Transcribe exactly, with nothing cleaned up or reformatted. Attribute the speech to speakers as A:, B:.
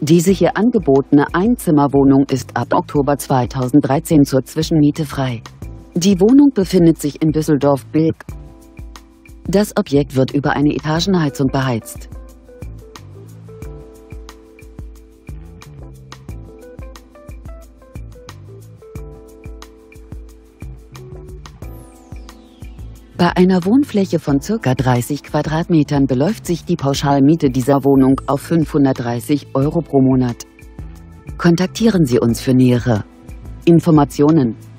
A: Diese hier angebotene Einzimmerwohnung ist ab Oktober zweitausenddreizehn zur Zwischenmiete frei. Die Wohnung befindet sich in Düsseldorf-Bilk. Das Objekt wird über eine Etagenheizung beheizt. Bei einer Wohnfläche von ca. dreißig Quadratmetern beläuft sich die Pauschalmiete dieser Wohnung auf fünfhundertdreißig Euro pro Monat. Kontaktieren Sie uns für nähere Informationen.